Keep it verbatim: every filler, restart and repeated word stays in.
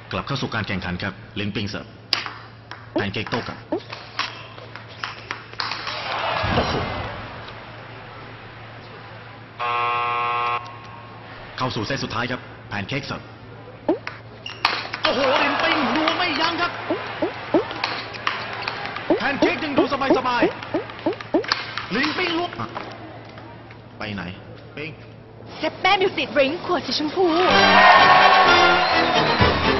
กลับเข้าสู่การแข่งขันครับลิงปิงเสิร์ฟแพนเค้กโต้กลับโอ้โหเข้าสู่เซตสุดท้ายครับแพนเค้กเสิร์ฟโอ้โหลินปิงดูไม่ยั้งครับแพนเค้กยังดูสบายๆลินปิงลุกไปไหนปิงเจ็บแม่มิวสิกดริงก์ขวดสีชมพู